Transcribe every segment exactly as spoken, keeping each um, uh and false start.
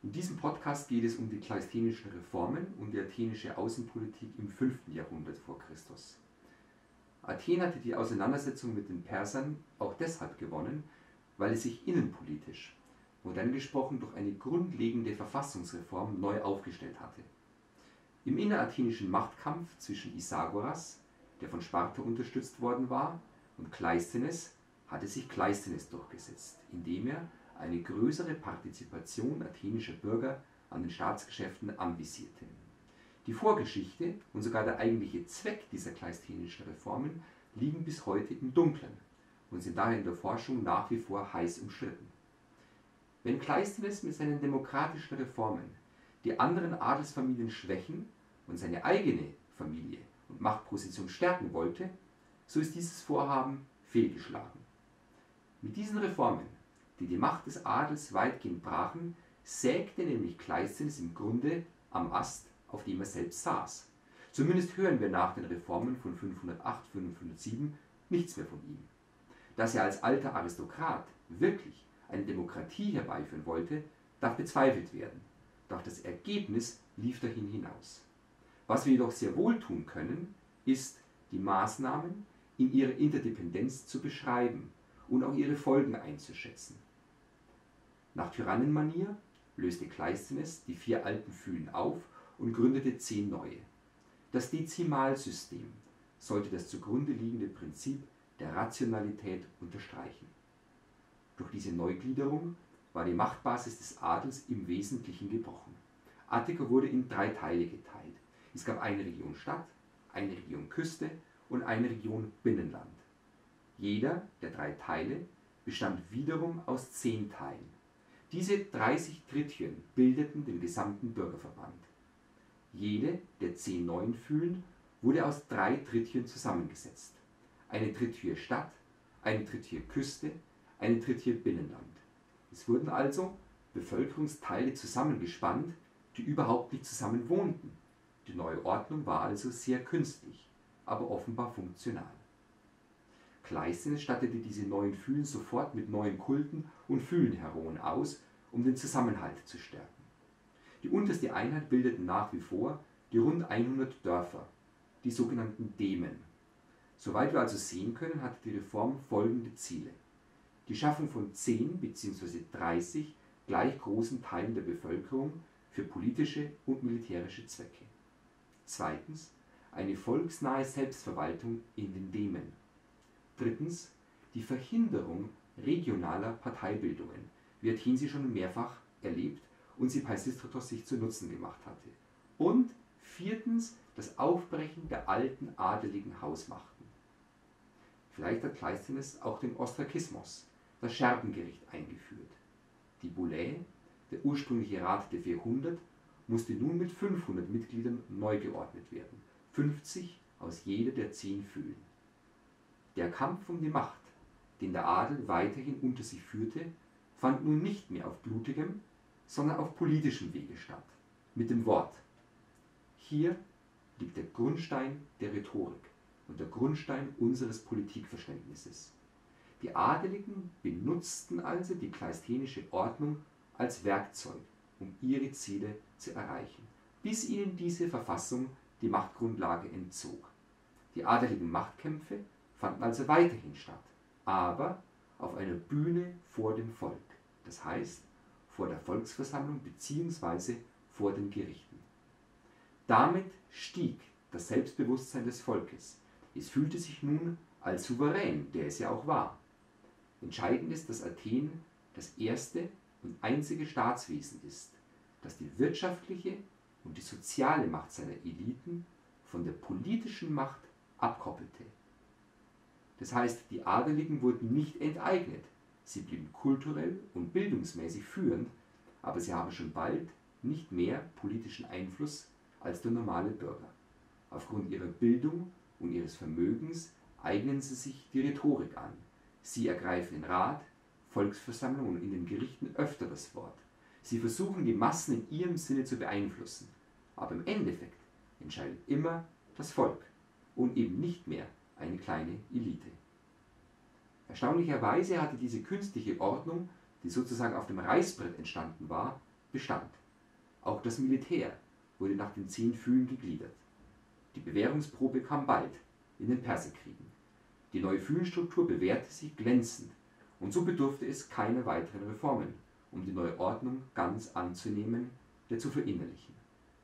In diesem Podcast geht es um die kleisthenischen Reformen und die athenische Außenpolitik im fünften Jahrhundert vor Christus. Athen hatte die Auseinandersetzung mit den Persern auch deshalb gewonnen, weil es sich innenpolitisch, modern gesprochen, durch eine grundlegende Verfassungsreform neu aufgestellt hatte. Im innerathenischen Machtkampf zwischen Isagoras, der von Sparta unterstützt worden war, und Kleisthenes hatte sich Kleisthenes durchgesetzt, indem er eine größere Partizipation athenischer Bürger an den Staatsgeschäften anvisierte. Die Vorgeschichte und sogar der eigentliche Zweck dieser kleisthenischen Reformen liegen bis heute im Dunkeln und sind daher in der Forschung nach wie vor heiß umstritten. Wenn Kleisthenes mit seinen demokratischen Reformen die anderen Adelsfamilien schwächen und seine eigene Familie und Machtposition stärken wollte, so ist dieses Vorhaben fehlgeschlagen. Mit diesen Reformen, die die Macht des Adels weitgehend brachen, sägte nämlich Kleisthenes im Grunde am Ast, auf dem er selbst saß. Zumindest hören wir nach den Reformen von fünfhundertacht, fünfhundertsieben nichts mehr von ihm. Dass er als alter Aristokrat wirklich eine Demokratie herbeiführen wollte, darf bezweifelt werden, doch das Ergebnis lief dahin hinaus. Was wir jedoch sehr wohl tun können, ist, die Maßnahmen in ihrer Interdependenz zu beschreiben und auch ihre Folgen einzuschätzen. Nach Tyrannenmanier löste Kleisthenes die vier alten Phylen auf und gründete zehn neue. Das Dezimalsystem sollte das zugrunde liegende Prinzip der Rationalität unterstreichen. Durch diese Neugliederung war die Machtbasis des Adels im Wesentlichen gebrochen. Attika wurde in drei Teile geteilt. Es gab eine Region Stadt, eine Region Küste und eine Region Binnenland. Jeder der drei Teile bestand wiederum aus zehn Teilen. Diese dreißig Tritien bildeten den gesamten Bürgerverband. Jede der zehn neuen Phylen wurde aus drei Tritien zusammengesetzt. Eine Tritie Stadt, eine Tritie Küste, eine Tritie Binnenland. Es wurden also Bevölkerungsteile zusammengespannt, die überhaupt nicht zusammen wohnten. Die neue Ordnung war also sehr künstlich, aber offenbar funktional. Kleisthenes stattete diese neuen Phylen sofort mit neuen Kulten und Phylenheroen aus, um den Zusammenhalt zu stärken. Die unterste Einheit bildeten nach wie vor die rund hundert Dörfer, die sogenannten Demen. Soweit wir also sehen können, hatte die Reform folgende Ziele: Die Schaffung von zehn bzw. dreißig gleich großen Teilen der Bevölkerung für politische und militärische Zwecke. Zweitens, eine volksnahe Selbstverwaltung in den Demen. Drittens, die Verhinderung regionaler Parteibildungen, wie Athen sie schon mehrfach erlebt und sie Peisistratos sich zu Nutzen gemacht hatte. Und viertens, das Aufbrechen der alten adeligen Hausmachten. Vielleicht hat Kleisthenes auch den Ostrakismus, das Scherbengericht, eingeführt. Die Boulae, der ursprüngliche Rat der vierhundert, musste nun mit fünfhundert Mitgliedern neu geordnet werden, fünfzig aus jeder der zehn Phylen. Der Kampf um die Macht, den der Adel weiterhin unter sich führte, fand nun nicht mehr auf blutigem, sondern auf politischem Wege statt, mit dem Wort. Hier liegt der Grundstein der Rhetorik und der Grundstein unseres Politikverständnisses. Die Adeligen benutzten also die kleisthenische Ordnung als Werkzeug, um ihre Ziele zu erreichen, bis ihnen diese Verfassung die Machtgrundlage entzog. Die adeligen Machtkämpfe fanden also weiterhin statt, aber auf einer Bühne vor dem Volk, das heißt vor der Volksversammlung bzw. vor den Gerichten. Damit stieg das Selbstbewusstsein des Volkes. Es fühlte sich nun als Souverän, der es ja auch war. Entscheidend ist, dass Athen das erste und einzige Staatswesen ist, das die wirtschaftliche und die soziale Macht seiner Eliten von der politischen Macht abkoppelte. Das heißt, die Adeligen wurden nicht enteignet, sie blieben kulturell und bildungsmäßig führend, aber sie haben schon bald nicht mehr politischen Einfluss als der normale Bürger. Aufgrund ihrer Bildung und ihres Vermögens eignen sie sich die Rhetorik an. Sie ergreifen in Rat, Volksversammlungen und in den Gerichten öfter das Wort. Sie versuchen, die Massen in ihrem Sinne zu beeinflussen. Aber im Endeffekt entscheidet immer das Volk und eben nicht mehr eine kleine Elite. Erstaunlicherweise hatte diese künstliche Ordnung, die sozusagen auf dem Reißbrett entstanden war, bestand. Auch das Militär wurde nach den zehn Phylen gegliedert. Die Bewährungsprobe kam bald in den Perserkriegen. Die neue Phylenstruktur bewährte sich glänzend und so bedurfte es keiner weiteren Reformen, um die neue Ordnung ganz anzunehmen, ja zu verinnerlichen.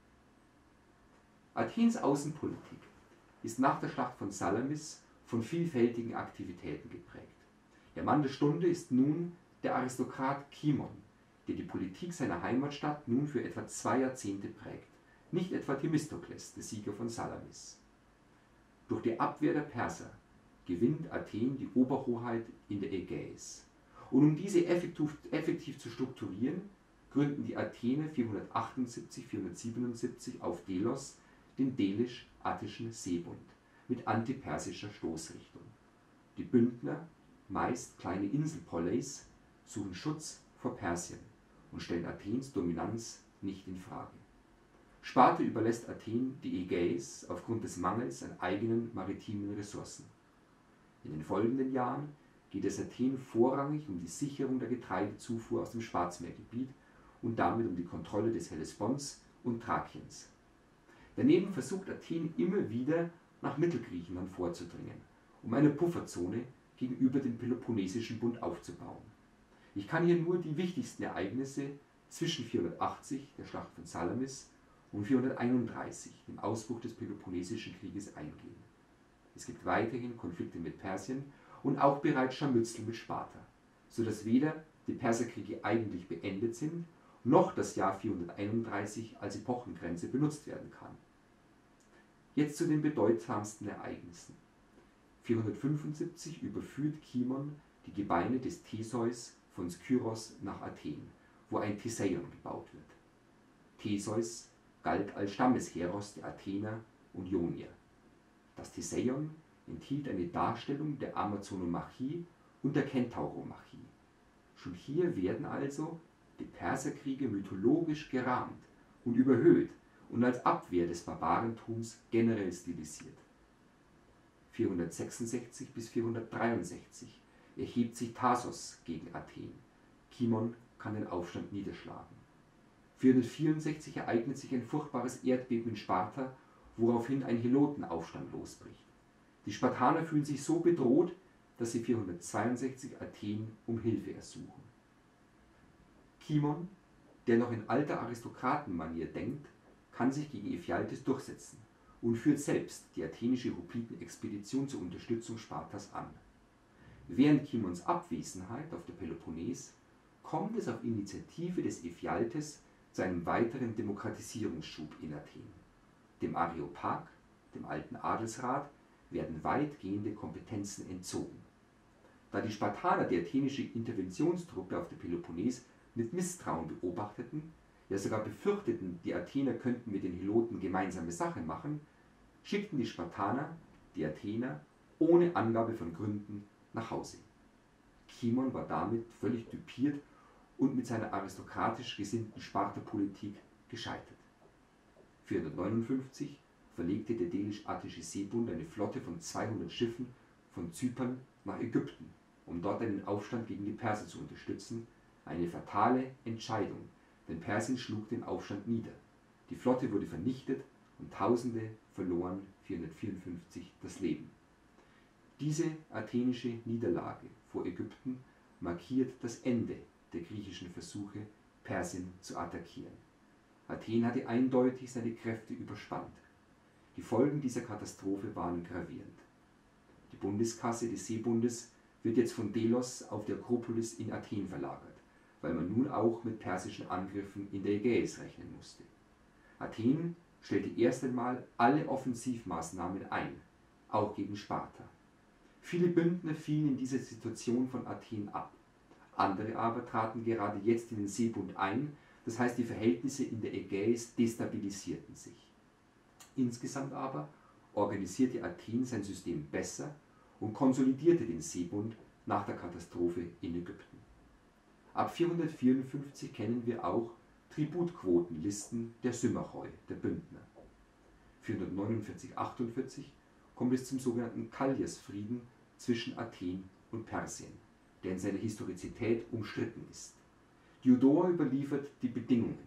Athens Außenpolitik ist nach der Schlacht von Salamis von vielfältigen Aktivitäten geprägt. Der Mann der Stunde ist nun der Aristokrat Kimon, der die Politik seiner Heimatstadt nun für etwa zwei Jahrzehnte prägt, nicht etwa Themistokles, der Sieger von Salamis. Durch die Abwehr der Perser gewinnt Athen die Oberhoheit in der Ägäis. Und um diese effektiv, effektiv zu strukturieren, gründen die Athener vierhundertachtundsiebzig bis vierhundertsiebenundsiebzig auf Delos den Delisch-Attischen Seebund mit antipersischer Stoßrichtung. Die Bündner, meist kleine Inselpoleis, suchen Schutz vor Persien und stellen Athens Dominanz nicht in Frage. Sparta überlässt Athen die Ägäis aufgrund des Mangels an eigenen maritimen Ressourcen. In den folgenden Jahren geht es Athen vorrangig um die Sicherung der Getreidezufuhr aus dem Schwarzmeergebiet und damit um die Kontrolle des Hellesponts und Thrakiens. Daneben versucht Athen immer wieder nach Mittelgriechenland vorzudringen, um eine Pufferzone gegenüber dem Peloponnesischen Bund aufzubauen. Ich kann hier nur die wichtigsten Ereignisse zwischen vierhundertachtzig, der Schlacht von Salamis, und vierhunderteinunddreißig, dem Ausbruch des Peloponnesischen Krieges, eingehen. Es gibt weiterhin Konflikte mit Persien und auch bereits Scharmützel mit Sparta, sodass weder die Perserkriege eigentlich beendet sind, noch das Jahr vierhunderteinunddreißig als Epochengrenze benutzt werden kann. Jetzt zu den bedeutsamsten Ereignissen. vierhundertfünfundsiebzig überführt Kimon die Gebeine des Theseus von Skyros nach Athen, wo ein Theseion gebaut wird. Theseus galt als Stammesheros der Athener und Ionier. Das Theseion enthielt eine Darstellung der Amazonomachie und der Kentauromachie. Schon hier werden also die Perserkriege mythologisch gerahmt und überhöht und als Abwehr des Barbarentums generell stilisiert. vierhundertsechsundsechzig bis vierhundertdreiundsechzig erhebt sich Thasos gegen Athen. Kimon kann den Aufstand niederschlagen. vierhundertvierundsechzig ereignet sich ein furchtbares Erdbeben in Sparta, woraufhin ein Helotenaufstand losbricht. Die Spartaner fühlen sich so bedroht, dass sie vierhundertzweiundsechzig Athen um Hilfe ersuchen. Kimon, der noch in alter Aristokratenmanier denkt, kann sich gegen Ephialtes durchsetzen und führt selbst die athenische Hoplitenexpedition zur Unterstützung Spartas an. Während Kimons Abwesenheit auf der Peloponnes kommt es auf Initiative des Ephialtes zu einem weiteren Demokratisierungsschub in Athen. Dem Areopag, dem alten Adelsrat, werden weitgehende Kompetenzen entzogen. Da die Spartaner die athenische Interventionstruppe auf der Peloponnes mit Misstrauen beobachteten, ja sogar befürchteten, die Athener könnten mit den Heloten gemeinsame Sache machen, schickten die Spartaner die Athener ohne Angabe von Gründen nach Hause. Kimon war damit völlig düpiert und mit seiner aristokratisch gesinnten Spartapolitik gescheitert. vierhundertneunundfünfzig verlegte der Delisch-Attische Seebund eine Flotte von zweihundert Schiffen von Zypern nach Ägypten, um dort einen Aufstand gegen die Perser zu unterstützen, eine fatale Entscheidung, denn Persien schlug den Aufstand nieder. Die Flotte wurde vernichtet und Tausende verloren vierhundertvierundfünfzig das Leben. Diese athenische Niederlage vor Ägypten markiert das Ende der griechischen Versuche, Persien zu attackieren. Athen hatte eindeutig seine Kräfte überspannt. Die Folgen dieser Katastrophe waren gravierend. Die Bundeskasse des Seebundes wird jetzt von Delos auf die Akropolis in Athen verlagert, weil man nun auch mit persischen Angriffen in der Ägäis rechnen musste. Athen stellte erst einmal alle Offensivmaßnahmen ein, auch gegen Sparta. Viele Bündner fielen in dieser Situation von Athen ab. Andere aber traten gerade jetzt in den Seebund ein, das heißt, die Verhältnisse in der Ägäis destabilisierten sich. Insgesamt aber organisierte Athen sein System besser und konsolidierte den Seebund nach der Katastrophe in Ägypten. Ab vierhundertvierundfünfzig kennen wir auch Tributquotenlisten der Symmachoi, der Bündner. vierhundertneunundvierzig bis achtundvierzig kommt es zum sogenannten Kalliasfrieden zwischen Athen und Persien, der in seiner Historizität umstritten ist. Diodor überliefert die Bedingungen.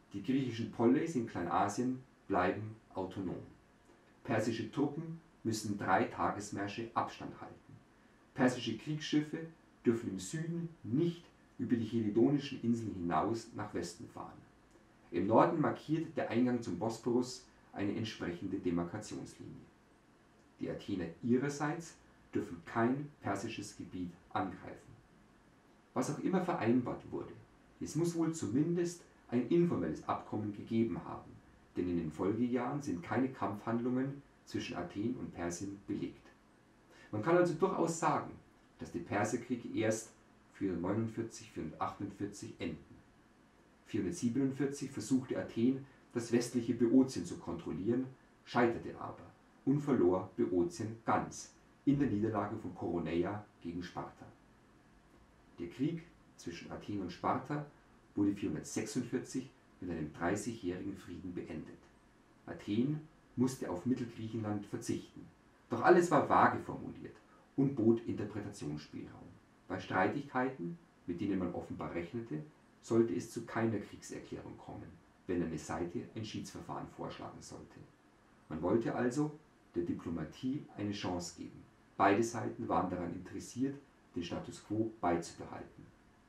Die griechischen Poleis in Kleinasien bleiben autonom. Persische Truppen müssen drei Tagesmärsche Abstand halten. Persische Kriegsschiffe dürfen im Süden nicht über die helidonischen Inseln hinaus nach Westen fahren. Im Norden markiert der Eingang zum Bosporus eine entsprechende Demarkationslinie. Die Athener ihrerseits dürfen kein persisches Gebiet angreifen. Was auch immer vereinbart wurde, es muss wohl zumindest ein informelles Abkommen gegeben haben, denn in den Folgejahren sind keine Kampfhandlungen zwischen Athen und Persien belegt. Man kann also durchaus sagen, dass die Perserkriege erst vierhundertneunundvierzig, vierhundertachtundvierzig enden. vierhundertsiebenundvierzig versuchte Athen, das westliche Böotien zu kontrollieren, scheiterte aber und verlor Böotien ganz in der Niederlage von Koroneia gegen Sparta. Der Krieg zwischen Athen und Sparta wurde vierhundertsechsundvierzig mit einem dreißigjährigen Frieden beendet. Athen musste auf Mittelgriechenland verzichten, doch alles war vage formuliert und bot Interpretationsspielraum. Bei Streitigkeiten, mit denen man offenbar rechnete, sollte es zu keiner Kriegserklärung kommen, wenn eine Seite ein Schiedsverfahren vorschlagen sollte. Man wollte also der Diplomatie eine Chance geben. Beide Seiten waren daran interessiert, den Status quo beizubehalten.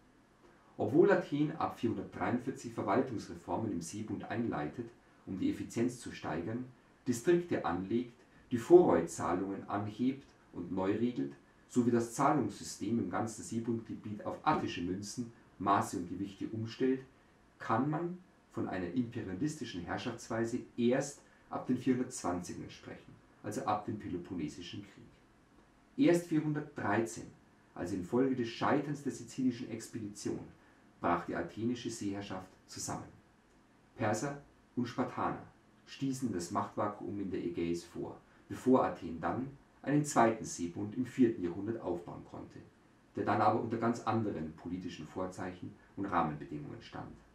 Obwohl Athen ab vierhundertdreiundvierzig Verwaltungsreformen im Seebund einleitet, um die Effizienz zu steigern, Distrikte anlegt, die Vorreutzahlungen anhebt und neu regelt, sowie das Zahlungssystem im ganzen Seebundgebiet auf attische Münzen, Maße und Gewichte umstellt, kann man von einer imperialistischen Herrschaftsweise erst ab den vierhundertzwanzigern sprechen, also ab dem Peloponnesischen Krieg. Erst vierhundertdreizehn, also infolge des Scheiterns der sizilischen Expedition, brach die athenische Seeherrschaft zusammen. Perser und Spartaner stießen das Machtvakuum in der Ägäis vor, bevor Athen dann einen zweiten Seebund im vierten Jahrhundert aufbauen konnte, der dann aber unter ganz anderen politischen Vorzeichen und Rahmenbedingungen stand.